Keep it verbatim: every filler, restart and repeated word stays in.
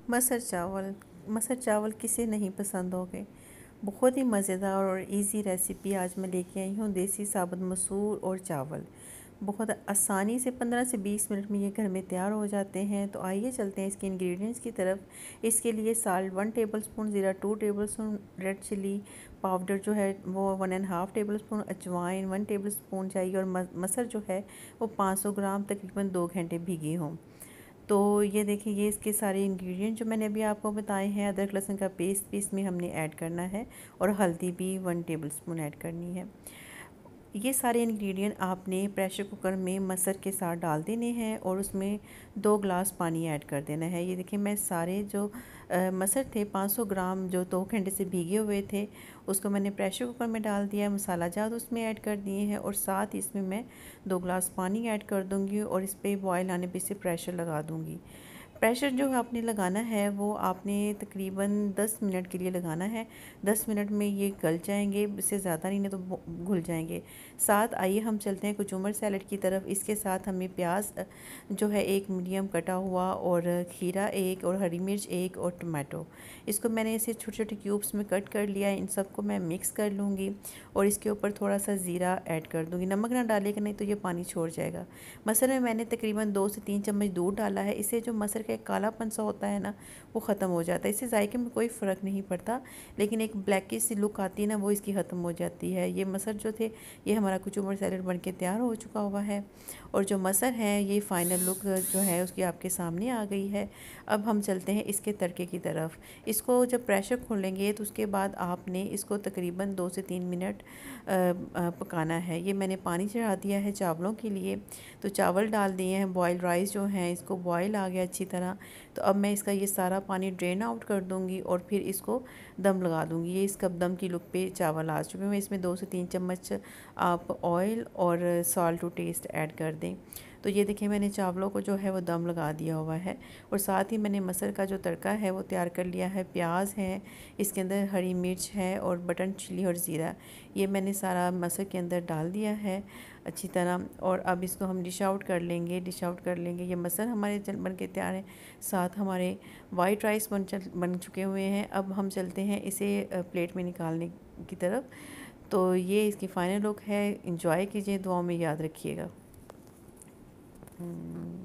मसर चावल। मसर चावल किसे नहीं पसंद होंगे। बहुत ही मज़ेदार और इजी रेसिपी आज मैं लेके आई हूँ। देसी साबुत मसूर और चावल बहुत आसानी से पंद्रह से बीस मिनट में ये घर में तैयार हो जाते हैं। तो आइए चलते हैं इसके इंग्रेडिएंट्स की तरफ। इसके लिए साल्ट वन टेबलस्पून, ज़ीरा two tablespoon, red chilli powder जो है वो one and half tablespoon, अजवाइन वन टेबल स्पून चाहिए और मसर जो है वो पाँच सौ ग्राम तकरीबन दो घंटे भीगी हों। तो ये देखिए, ये इसके सारे इंग्रेडिएंट जो मैंने अभी आपको बताए हैं। अदरक लहसुन का पेस्ट भी इसमें हमने ऐड करना है और हल्दी भी वन टेबलस्पून ऐड करनी है। ये सारे इंग्रेडिएंट आपने प्रेशर कुकर में मसर के साथ डाल देने हैं और उसमें दो ग्लास पानी ऐड कर देना है। ये देखिए, मैं सारे जो आ, मसर थे पाँच सौ ग्राम जो दो घंटे से भीगे हुए थे उसको मैंने प्रेशर कुकर में डाल दिया। मसाला जात उसमें ऐड कर दिए हैं और साथ इसमें मैं दो ग्लास पानी ऐड कर दूँगी और इस पर बॉयल आने पे इसे प्रेशर लगा दूँगी। प्रेशर जो आपने लगाना है वो आपने तकरीबन दस मिनट के लिए लगाना है। दस मिनट में ये गल जाएंगे, इससे ज़्यादा नहीं, नहीं तो घुल जाएंगे। साथ आइए हम चलते हैं कुचुम्बर सैलड की तरफ। इसके साथ हमें प्याज जो है एक मीडियम कटा हुआ और खीरा एक और हरी मिर्च एक और टमाटो, इसको मैंने इसे छोटे छोटे क्यूब्स में कट कर लिया है। इन सबको मैं मिक्स कर लूँगी और इसके ऊपर थोड़ा सा ज़ीरा ऐड कर दूँगी। नमक ना डालेगा, नहीं तो ये पानी छोड़ जाएगा। मसर में मैंने तकरीबन दो से तीन चम्मच दूध डाला है। इससे जो मसर का एक कालापन सा होता है ना, वो ख़त्म हो जाता है। इससे जायके में कोई फ़र्क नहीं पड़ता, लेकिन एक ब्लैकिश सी लुक आती है ना, वो इसकी ख़त्म हो जाती है। ये मसर जो थे, ये हमारा कुचुम्बर सैलड बन के तैयार हो चुका हुआ है और जो मसर है ये फ़ाइनल लुक जो है उसकी आपके सामने आ गई है। अब हम चलते हैं इसके तड़के की तरफ। इसको जब प्रेशर खोलेंगे तो उसके बाद आपने इसको तकरीबन दो से तीन मिनट पकाना है। ये मैंने पानी चढ़ा दिया है चावलों के लिए, तो चावल डाल दिए हैं। बॉयल राइस जो हैं, इसको बॉयल आ गया अच्छी तरह। तो अब मैं इसका ये सारा पानी ड्रेन आउट कर दूंगी और फिर इसको दम लगा दूंगी। ये इसका दम की लुक पे चावल आ चुके हैं। इसमें दो से तीन चम्मच आप ऑयल और सॉल्ट टू टेस्ट ऐड कर दें। तो ये देखिए, मैंने चावलों को जो है वो दम लगा दिया हुआ है और साथ ही मैंने मसर का जो तड़का है वो तैयार कर लिया है। प्याज है, इसके अंदर हरी मिर्च है और बटन चिली और ज़ीरा, ये मैंने सारा मसर के अंदर डाल दिया है अच्छी तरह। और अब इसको हम डिश आउट कर लेंगे डिश आउट कर लेंगे। ये मसर हमारे चल बन के तैयार है। साथ हमारे वाइट राइस बन चल बन चुके हुए हैं। अब हम चलते हैं इसे प्लेट में निकालने की तरफ। तो ये इसकी फ़ाइनल लुक है। इंजॉय कीजिए, दुआओं में याद रखिएगा।